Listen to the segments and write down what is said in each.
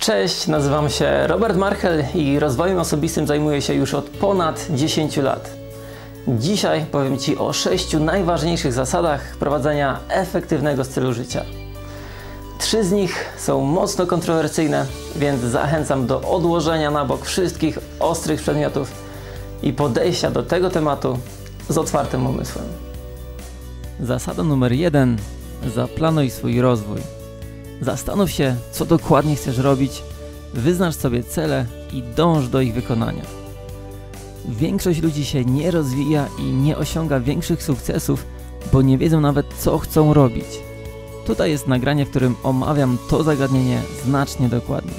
Cześć, nazywam się Robert Marchel i rozwojem osobistym zajmuję się już od ponad 10 lat. Dzisiaj powiem Ci o 6 najważniejszych zasadach prowadzenia efektywnego stylu życia. 3 z nich są mocno kontrowersyjne, więc zachęcam do odłożenia na bok wszystkich ostrych przedmiotów i podejścia do tego tematu z otwartym umysłem. Zasada numer 1. Zaplanuj swój rozwój. Zastanów się, co dokładnie chcesz robić, wyznacz sobie cele i dąż do ich wykonania. Większość ludzi się nie rozwija i nie osiąga większych sukcesów, bo nie wiedzą nawet, co chcą robić. Tutaj jest nagranie, w którym omawiam to zagadnienie znacznie dokładniej.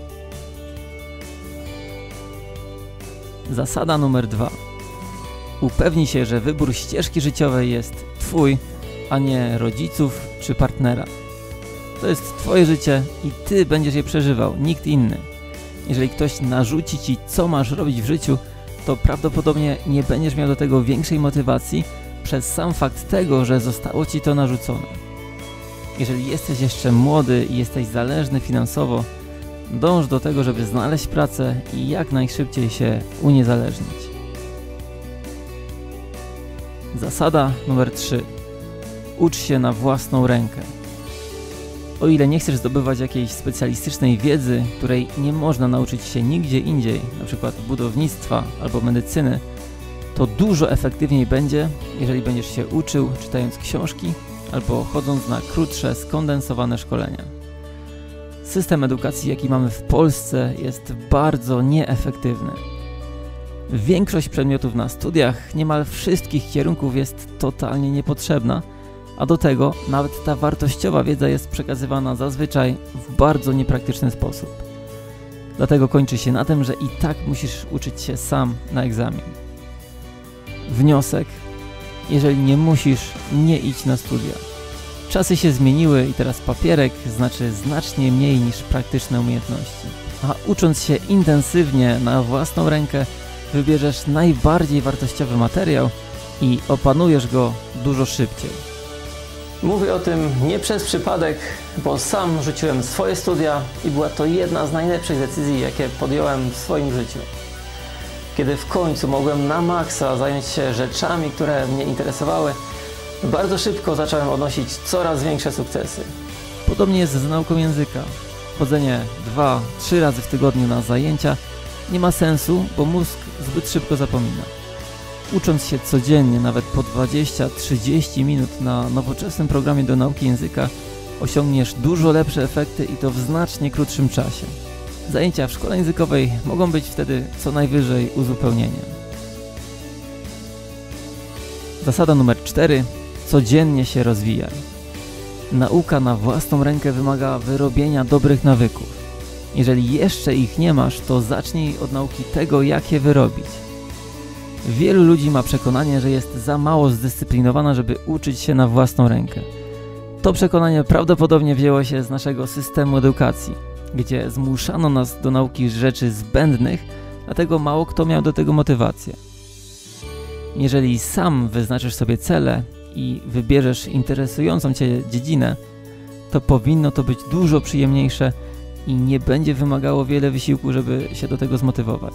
Zasada numer 2. Upewnij się, że wybór ścieżki życiowej jest Twój, a nie rodziców czy partnera. To jest Twoje życie i Ty będziesz je przeżywał, nikt inny. Jeżeli ktoś narzuci Ci, co masz robić w życiu, to prawdopodobnie nie będziesz miał do tego większej motywacji przez sam fakt tego, że zostało Ci to narzucone. Jeżeli jesteś jeszcze młody i jesteś zależny finansowo, dąż do tego, żeby znaleźć pracę i jak najszybciej się uniezależnić. Zasada numer 3. Ucz się na własną rękę. O ile nie chcesz zdobywać jakiejś specjalistycznej wiedzy, której nie można nauczyć się nigdzie indziej, np. budownictwa albo medycyny, to dużo efektywniej będzie, jeżeli będziesz się uczył czytając książki albo chodząc na krótsze, skondensowane szkolenia. System edukacji, jaki mamy w Polsce, jest bardzo nieefektywny. Większość przedmiotów na studiach niemal wszystkich kierunków jest totalnie niepotrzebna, a do tego nawet ta wartościowa wiedza jest przekazywana zazwyczaj w bardzo niepraktyczny sposób. Dlatego kończy się na tym, że i tak musisz uczyć się sam na egzamin. Wniosek: jeżeli nie musisz, nie idź na studia. Czasy się zmieniły i teraz papierek znaczy znacznie mniej niż praktyczne umiejętności. A ucząc się intensywnie na własną rękę, wybierzesz najbardziej wartościowy materiał i opanujesz go dużo szybciej. Mówię o tym nie przez przypadek, bo sam rzuciłem swoje studia i była to jedna z najlepszych decyzji, jakie podjąłem w swoim życiu. Kiedy w końcu mogłem na maksa zająć się rzeczami, które mnie interesowały, bardzo szybko zacząłem odnosić coraz większe sukcesy. Podobnie jest z nauką języka. Chodzenie 2-3 razy w tygodniu na zajęcia nie ma sensu, bo mózg zbyt szybko zapomina. Ucząc się codziennie, nawet po 20-30 minut na nowoczesnym programie do nauki języka, osiągniesz dużo lepsze efekty i to w znacznie krótszym czasie. Zajęcia w szkole językowej mogą być wtedy co najwyżej uzupełnieniem. Zasada numer 4. Codziennie się rozwijaj. Nauka na własną rękę wymaga wyrobienia dobrych nawyków. Jeżeli jeszcze ich nie masz, to zacznij od nauki tego, jak je wyrobić. Wielu ludzi ma przekonanie, że jest za mało zdyscyplinowana, żeby uczyć się na własną rękę. To przekonanie prawdopodobnie wzięło się z naszego systemu edukacji, gdzie zmuszano nas do nauki rzeczy zbędnych, dlatego mało kto miał do tego motywację. Jeżeli sam wyznaczysz sobie cele i wybierzesz interesującą Cię dziedzinę, to powinno to być dużo przyjemniejsze i nie będzie wymagało wiele wysiłku, żeby się do tego zmotywować.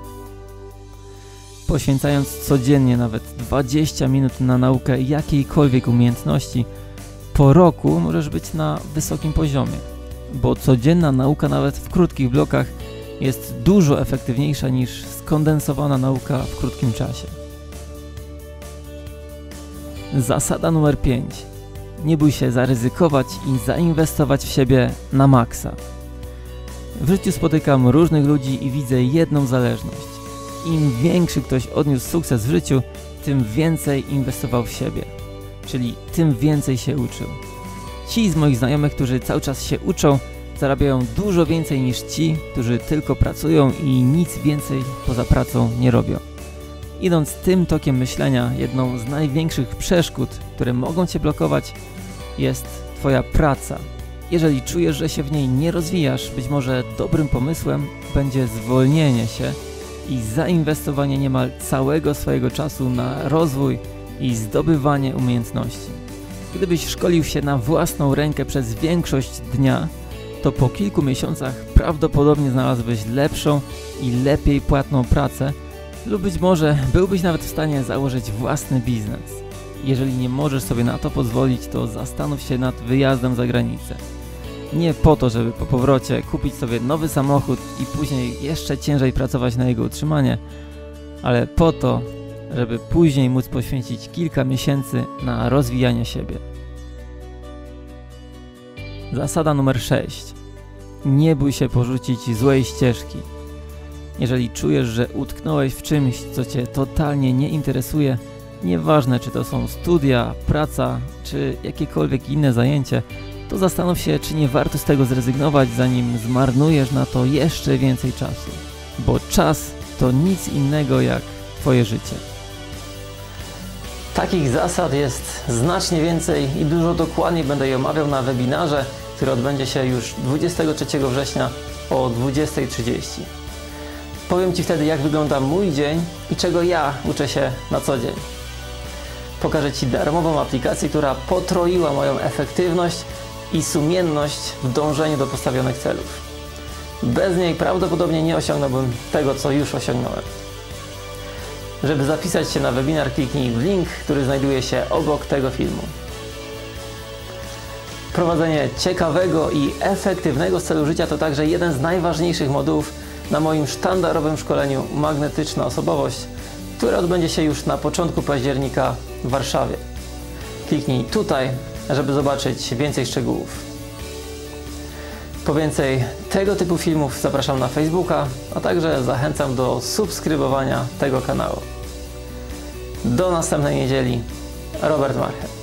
Poświęcając codziennie nawet 20 minut na naukę jakiejkolwiek umiejętności, po roku możesz być na wysokim poziomie, bo codzienna nauka nawet w krótkich blokach jest dużo efektywniejsza niż skondensowana nauka w krótkim czasie. Zasada numer 5. Nie bój się zaryzykować i zainwestować w siebie na maksa. W życiu spotykam różnych ludzi i widzę jedną zależność. Im większy ktoś odniósł sukces w życiu, tym więcej inwestował w siebie, czyli tym więcej się uczył. Ci z moich znajomych, którzy cały czas się uczą, zarabiają dużo więcej niż ci, którzy tylko pracują i nic więcej poza pracą nie robią. Idąc tym tokiem myślenia, jedną z największych przeszkód, które mogą Cię blokować, jest Twoja praca. Jeżeli czujesz, że się w niej nie rozwijasz, być może dobrym pomysłem będzie zwolnienie się i zainwestowanie niemal całego swojego czasu na rozwój i zdobywanie umiejętności. Gdybyś szkolił się na własną rękę przez większość dnia, to po kilku miesiącach prawdopodobnie znalazłbyś lepszą i lepiej płatną pracę lub być może byłbyś nawet w stanie założyć własny biznes. Jeżeli nie możesz sobie na to pozwolić, to zastanów się nad wyjazdem za granicę. Nie po to, żeby po powrocie kupić sobie nowy samochód i później jeszcze ciężej pracować na jego utrzymanie, ale po to, żeby później móc poświęcić kilka miesięcy na rozwijanie siebie. Zasada numer 6. Nie bój się porzucić złej ścieżki. Jeżeli czujesz, że utknąłeś w czymś, co Cię totalnie nie interesuje, nieważne czy to są studia, praca, czy jakiekolwiek inne zajęcie, to zastanów się, czy nie warto z tego zrezygnować, zanim zmarnujesz na to jeszcze więcej czasu. Bo czas to nic innego jak Twoje życie. Takich zasad jest znacznie więcej i dużo dokładniej będę je omawiał na webinarze, który odbędzie się już 23 września o 20:30. Powiem Ci wtedy, jak wygląda mój dzień i czego ja uczę się na co dzień. Pokażę Ci darmową aplikację, która potroiła moją efektywność i sumienność w dążeniu do postawionych celów. Bez niej prawdopodobnie nie osiągnąłbym tego, co już osiągnąłem. Żeby zapisać się na webinar, kliknij w link, który znajduje się obok tego filmu. Prowadzenie ciekawego i efektywnego stylu życia to także jeden z najważniejszych modułów na moim sztandarowym szkoleniu Magnetyczna Osobowość, które odbędzie się już na początku października w Warszawie. Kliknij tutaj, żeby zobaczyć więcej szczegółów. Po więcej tego typu filmów zapraszam na Facebooka, a także zachęcam do subskrybowania tego kanału. Do następnej niedzieli. Robert Marchel.